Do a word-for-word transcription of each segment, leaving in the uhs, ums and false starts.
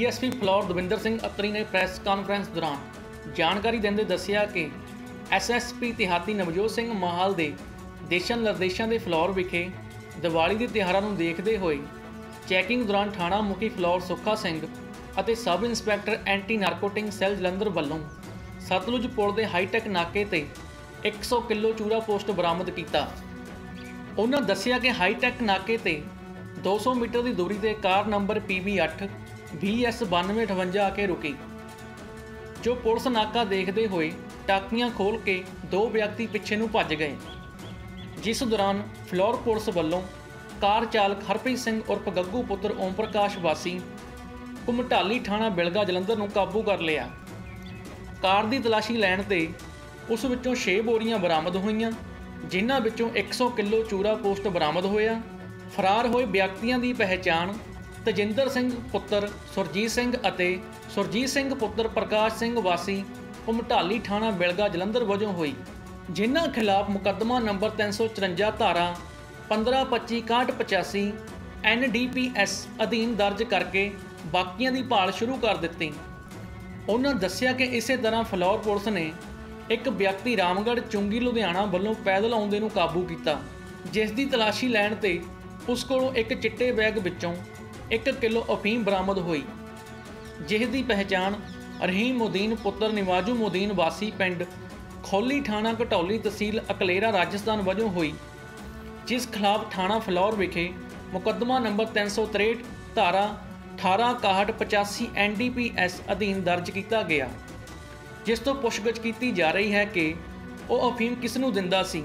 D S P Phillaur Davinder Singh Atri ने press conference दौरान जानकारी देंदे दस्सिया कि एस एस पी तिहाती नवजोत सिंह माहल के दिशा निर्देशों के फ्लोर विखे दिवाली के त्योहारों को देखते हुए चैकिंग दौरान थाणा मुखी फ्लोर सुखा सिंह ਅਤੇ sub inspector anti narcotics cell Jalandhar वालों सतलुज पुल के हाईटैक नाके ते एक सौ किलो चूरा पोस्ट बरामद किया। उन्होंने दस्सिया कि हाईटैक नाके ते दो सौ मीटर की दूरी ते कार नंबर पी बी अठ भी एस बानवे अठवंजा आके रुकी, जो पुलिस नाका देखते हुए टाकियां खोल के दो व्यक्ति पिछे नूं भज गए, जिस दौरान फ्लोर पुलिस वालों कार चालक हरप्रीत सिंह उर्फ गग्गू पुत्र ओम प्रकाश वासी घुमटाली थाणा बिलगा जलंधर नूं काबू कर लिया। कार की तलाशी लैण ते उस विचों छे बोरियां बरामद होईयां, जिन्हां विचों एक सौ किलो चूरा पोस्ट बरामद होया। फरार होए व्यक्तियों की पहचान तजिंदर सिंह पुत्र सुरजीत सिंह अते सुरजीत सिंह पुत्र प्रकाश सिंह वासी घुमटाली थाणा बिलगा जलंधर वजों हुई, जिन्हां खिलाफ मुकदमा नंबर तीन सौ चुरंजा धारा पंद्रह पच्ची इकाहठ पचासी एन डी पी एस अधीन दर्ज करके बाकियां की भाल शुरू कर दी। उन्होंने दस्सिया कि इस तरह फ्लोर पुलिस ने एक व्यक्ति रामगढ़ चुंगी लुधियाना वालों पैदल आउंदे नूं काबू किया, जिस की तलाशी लैण ते उस कोलों एक चिट्टे बैग विचों एक किलो अफीम बरामद हुई, जिस की पहचान रहीम उद्दीन पुत्र निवाजू उद्दीन वासी पिंड खौली थाणा घटौली तहसील अकलेरा राजस्थान वजों हुई, जिस खिलाफ थाणा फ्लोर विखे मुकदमा नंबर तीन सौ तिरठ धारा अठारह इकाहठ पचासी एन डी पी एस अधीन दर्ज किया गया, जिस तो पुछगिछ की जा रही है कि वह अफीम किस नूं दिंदा सी।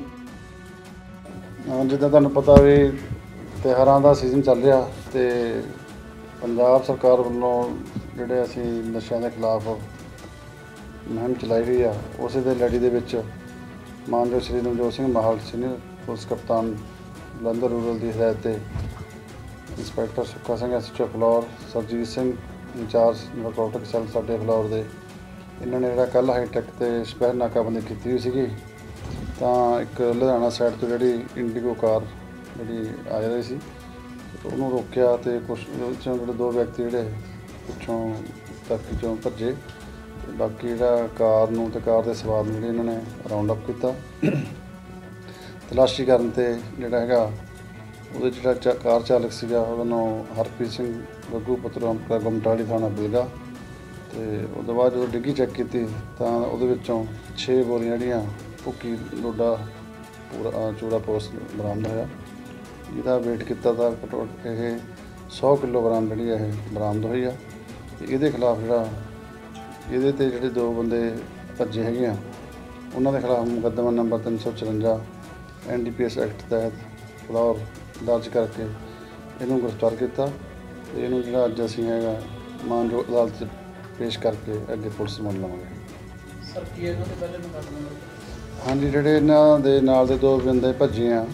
जिद्दां तुहानूं पता भी ਤਿਉਹਾਰਾਂ ਦਾ ਸੀਜ਼ਨ ਚੱਲ ਰਿਹਾ ਤੇ ਪੰਜਾਬ ਸਰਕਾਰ ਵੱਲੋਂ ਜਿਹੜੇ ਅਸੀਂ ਨਸ਼ਿਆਂ ਦੇ ਖਿਲਾਫ ਮੁਹਿੰਮ ਚਲਾਈ ਹੋਈ ਆ, ਉਸੇ ਦੇ ਲੜੀ ਦੇ ਵਿੱਚ ਮਾਨਯੋਗ ਸ਼੍ਰੀ ਨਵਜੋਤ ਸਿੰਘ ਮਾਹਲ ਸੀਨੀਅਰ ਪੁਲਿਸ ਕਪਤਾਨ ਜਲੰਧਰ ਰੂਰਲ ਦੀ ਹਦਾਇਤ ਤੇ inspector Sukha Singh S H O Phillaur Surjit Singh incharge narcotic cell ਸਾਡੇ ਫਲੋਰ ਦੇ, ਇਹਨਾਂ ਨੇ ਜਿਹੜਾ ਕੱਲ੍ਹ ਹਾਈਟੈਕ ਤੇ ਸਪੈਰ ਨਾਕਾਬੰਦੀ ਕੀਤੀ ਹੋਈ ਸੀਗੀ, ਤਾਂ ਇੱਕ ਲੁਧਿਆਣਾ ਸਾਈਡ ਤੋਂ ਜਿਹੜੀ ਇੰਡੀਗੋ ਕਾਰ ਜਿਹੜੀ ਆ ਰਹੀ ਸੀ ਉਹਨੂੰ ਰੋਕਿਆ ਤੇ ਕੁਛ ਵਿੱਚੋਂ ਜਿਹੜੇ ਦੋ ਵਿਅਕਤੀ ਜਿਹੜੇ ਪਿੱਛੋਂ ਧਰਤੀ 'ਚੋਂ ਭੱਜੇ, ਬਾਕੀ ਜਿਹੜਾ ਕਾਰ ਨੂੰ ਤੇ ਕਾਰ ਦੇ ਸਵਾਰ ਨੂੰ ਜਿਹੜੇ ਇਹਨਾਂ ਨੇ ਰਾਉਂਡ ਅਪ ਕੀਤਾ। ਤਲਾਸ਼ੀ ਕਰਨ ਤੇ ਜਿਹੜਾ ਹੈਗਾ ਉਹਦੇ ਜਿਹੜਾ ਕਾਰ ਚਾਲਕ ਸੀਗਾ ਉਹਦਾ ਨਾਮ ਹਰਪ੍ਰੀਤ ਸਿੰਘ ਗੱਗੂ ਪੁੱਤਰ ਘੁਮਟਾਲੀ ਥਾਣਾ ਬਿਲਗਾ, ਤੇ ਉਹਦੇ ਬਾਅਦ ਜਦੋਂ ਡਿੱਗੀ ਚੈੱਕ ਕੀਤੀ ਤਾਂ ਉਹਦੇ ਵਿੱਚੋਂ ਛੇ ਬੋਰੀਆਂ ਜਿਹੜੀਆਂ ਭੁੱਕੀ ਡੋਡਾ ਪੂਰਾ ਚੂੜਾ ਪੋਸਟ ਬਰਾਮਦ ਹੋਇਆ, ਜਿਹਦਾ ਵੇਟ ਕੀਤਾ ਤਾਂ ਘੱਟੋ ਇਹ ਸੌ ਕਿਲੋਗ੍ਰਾਮ ਜਿਹੜੀ ਇਹ ਬਰਾਮਦ ਹੋਈ ਆ। ਇਹਦੇ ਖਿਲਾਫ ਜਿਹੜਾ ਇਹਦੇ 'ਤੇ ਜਿਹੜੇ ਦੋ ਬੰਦੇ ਭੱਜੇ ਹੈਗੇ ਆ ਉਹਨਾਂ ਦੇ ਖਿਲਾਫ ਮੁਕੱਦਮਾ ਨੰਬਰ ਤਿੰਨ ਸੌ ਚੁਰੰਜਾ N D P S act ਤਹਿਤ ਫਲੋਰ ਦਰਜ ਕਰਕੇ ਇਹਨੂੰ ਗ੍ਰਿਫਤਾਰ ਕੀਤਾ ਤੇ ਇਹਨੂੰ ਜਿਹੜਾ ਅੱਜ ਅਸੀਂ ਹੈਗਾ ਮਾਨਯੋਗ ਅਦਾਲਤ 'ਚ ਪੇਸ਼ ਕਰਕੇ ਅੱਗੇ ਪੁਲਿਸ ਮੰਨ ਲਵਾਂਗੇ। ਸਰ ਕੀ ਇਹਨਾਂ ਦੇ ਪਹਿਲੇ ਮੁਕੱਦਮੇ? ਹਾਂਜੀ, ਜਿਹੜੇ ਇਹਨਾਂ ਦੇ ਨਾਲ ਦੇ ਦੋ ਬੰਦੇ ਭੱਜੇ ਆ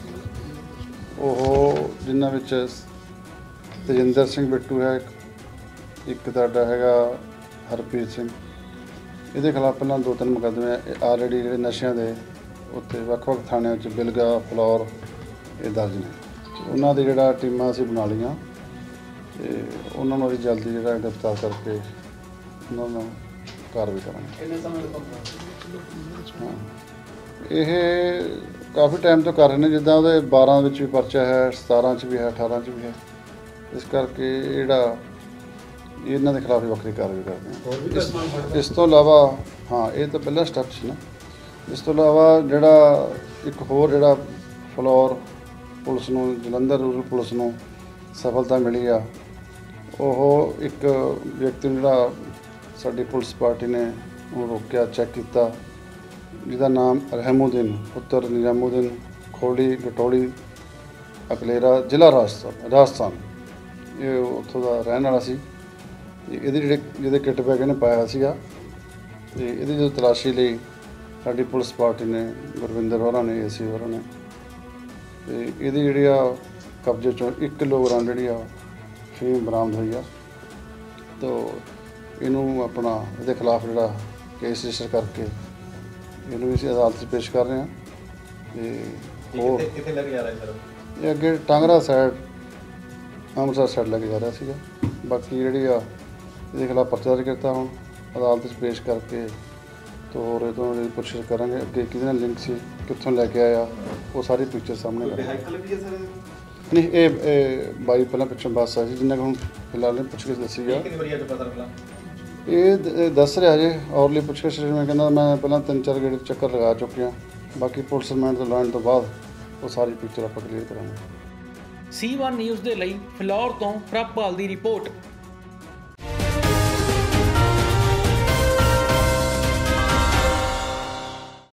ਉਹ ਜਿਨ੍ਹਾਂ ਵਿੱਚ ਤਜਿੰਦਰ ਸਿੰਘ ਬਿੱਟੂ ਹੈ, ਇੱਕ ਤੁਹਾਡਾ ਹੈਗਾ ਹਰਪ੍ਰੀਤ ਸਿੰਘ, ਇਹਦੇ ਖਿਲਾਫ ਪਹਿਲਾਂ ਦੋ ਤਿੰਨ ਮੁਕੱਦਮੇ ਆਲਰੇਡੀ ਜਿਹੜੇ ਨਸ਼ਿਆਂ ਦੇ ਉੱਥੇ ਵੱਖ-ਵੱਖ ਥਾਣਿਆਂ 'ਚ ਬਿਲਗਾ ਫਲੋਰ ਇਹ ਦਰਜ ਨੇ। ਉਹਨਾਂ ਦੀ ਜਿਹੜਾ ਟੀਮਾਂ ਅਸੀਂ ਬਣਾ ਲਈਆਂ ਤੇ ਉਹਨਾਂ ਨੂੰ ਅਸੀਂ ਜਲਦੀ ਜਿਹੜਾ ਗ੍ਰਿਫਤਾਰ ਕਰਕੇ ਉਹਨਾਂ ਨੂੰ ਕਾਰਵਾਈ ਕਰਾਂਗੇ। ਕਿੰਨੇ ਸਮੇਂ ਤੋਂ? ਹਾਂ, ਇਹ ਕਾਫੀ ਟਾਈਮ ਤੋਂ ਕਰ ਰਹੇ ਨੇ, ਜਿੱਦਾਂ ਉਹਦੇ ਬਾਰਾਂ ਵਿੱਚ ਵੀ ਪਰਚਾ ਹੈ, ਸਤਾਰਾਂ 'ਚ ਵੀ ਹੈ, ਅਠਾਰਾਂ 'ਚ ਵੀ ਹੈ, ਇਸ ਕਰਕੇ ਜਿਹੜਾ ਇਹਨਾਂ ਦੇ ਖਿਲਾਫ ਵੱਖਰੀ ਕਾਰਵਾਈ ਕਰਦੇ ਹਾਂ। ਇਸ ਤੋਂ ਇਲਾਵਾ ਹਾਂ, ਇਹ ਤਾਂ ਪਹਿਲਾ ਸਟੈਪ ਸੀ ਨਾ। ਇਸ ਤੋਂ ਇਲਾਵਾ ਜਿਹੜਾ ਇੱਕ ਹੋਰ ਜਿਹੜਾ ਫਲੋਰ ਪੁਲਿਸ ਨੂੰ ਜਲੰਧਰ ਰੂਰਲ ਪੁਲਿਸ ਨੂੰ ਸਫਲਤਾ ਮਿਲੀ ਆ, ਉਹ ਇੱਕ ਵਿਅਕਤੀ ਨੂੰ ਜਿਹੜਾ ਸਾਡੀ ਪੁਲਿਸ ਪਾਰਟੀ ਨੇ ਉਹਨੂੰ ਰੋਕਿਆ, ਚੈੱਕ ਕੀਤਾ, ਜਿਹਦਾ ਨਾਮ ਰਹਿਮੂਦੀਨ ਪੁੱਤਰ ਨਿਜ਼ਾਮੂਦੀਨ ਖੋੜੀ ਗਟੌਲੀ ਅਕਲੇਰਾ ਜ਼ਿਲ੍ਹਾ ਰਾਜਸਥਾਨ ਰਾਜਸਥਾਨ ਇਹ ਉੱਥੋਂ ਦਾ ਰਹਿਣ ਵਾਲਾ ਸੀ। ਇਹਦੇ ਜਿਹੜੇ ਜਿਹਦੇ ਕਿੱਟ ਬੈਗ ਇਹਨੇ ਪਾਇਆ ਸੀਗਾ ਤੇ ਇਹਦੀ ਜਦੋਂ ਤਲਾਸ਼ੀ ਲਈ ਸਾਡੀ ਪੁਲਿਸ ਪਾਰਟੀ ਨੇ ਗੁਰਵਿੰਦਰ ਹੋਰਾਂ ਨੇ ਏ ਸੀ ਹੋਰਾਂ ਨੇ ਤੇ ਇਹਦੀ ਜਿਹੜੀ ਆ ਕਬਜ਼ੇ 'ਚੋਂ ਇੱਕ ਕਿਲੋਗ੍ਰਾਮ ਜਿਹੜੀ ਆ ਫੀਮ ਬਰਾਮਦ ਹੋਈ ਆ, ਤਾਂ ਇਹਨੂੰ ਆਪਣਾ ਇਹਦੇ ਖਿਲਾਫ ਜਿਹੜਾ ਕੇਸ ਰਜਿਸਟਰ ਕਰਕੇ ਇਹਨੂੰ ਵੀ ਅਸੀਂ ਅਦਾਲਤ 'ਚ ਪੇਸ਼ ਕਰ ਰਹੇ ਹਾਂ। ਤੇ ਹੋਰ ਕਿੱਥੇ ਲੈ ਕੇ ਜਾ ਰਹੇ ਸਰ? ਇਹ ਅੱਗੇ ਟਾਂਗਰਾ ਸਾਈਡ ਅੰਮ੍ਰਿਤਸਰ ਸਾਈਡ ਲੈ ਕੇ ਜਾ ਰਿਹਾ ਸੀਗਾ। ਬਾਕੀ ਜਿਹੜੀ ਆ ਇਹਦੇ ਖਿਲਾਫ ਪਰਚਾ ਦਰਜ ਕੀਤਾ। ਹੁਣ ਅਦਾਲਤ 'ਚ ਪੇਸ਼ ਕਰਕੇ ਤੋ ਹੋਰ ਇਹ ਤੋਂ ਪੁੱਛਗਿੱਛ ਕਰਾਂਗੇ ਅੱਗੇ ਕਿਹਦੇ ਨਾਲ ਲਿੰਕ ਸੀ, ਕਿੱਥੋਂ ਲੈ ਕੇ ਆਇਆ, ਉਹ ਸਾਰੀ ਪਿਕਚਰ ਸਾਹਮਣੇ ਕਰਾਂਗੇ। ਵਿਹਾਇਕਲ ਵੀ ਹੈ ਸਰ ਨਹੀਂ ਇਹ ਇਹ ਬਾਈ ਪਹਿਲਾਂ ਪਿੱਛੋਂ ਬੱਸ ਆ ਸੀ ਜਿੰਨਾ ਕੁ ਹੁਣ ਫਿਲਹਾਲ ਨੇ ਪੁੱਛਗਿੱਛ ਦੱਸੀ ਆ। ਕਿੰਨੀ ਵਾਰੀ ਅੱਜ ਪਤਾ ਲੱਗਲਾ ਇਹ ਦ- ਇਹ ਦੱਸ ਰਿਹਾ ਜੇ ਔਰਲੀ ਪੁੱਛਗਿੱਛ ਮੈਂ ਕਹਿੰਦਾ ਮੈਂ ਪਹਿਲਾਂ ਤਿੰਨ ਚਾਰ ਗੇੜੇ ਚੱਕਰ ਲਗਾ ਚੁੱਕਿਆ, ਬਾਕੀ ਪੁਲਿਸ ਰਿਮਾਂਡ ਤੋਂ ਲੈਣ ਤੋਂ ਬਾਅਦ ਉਹ ਸਾਰੀ ਪਿਕਚਰ ਆਪਾਂ ਕਲੀਅਰ ਕਰਾਂਗੇ। ਸੀ ਵਨ ਨਿਊਜ਼ ਦੇ ਲਈ ਫਿਲੌਰ ਤੋਂ ਪ੍ਰਭਪਾਲ ਦੀ ਰਿਪੋਰਟ।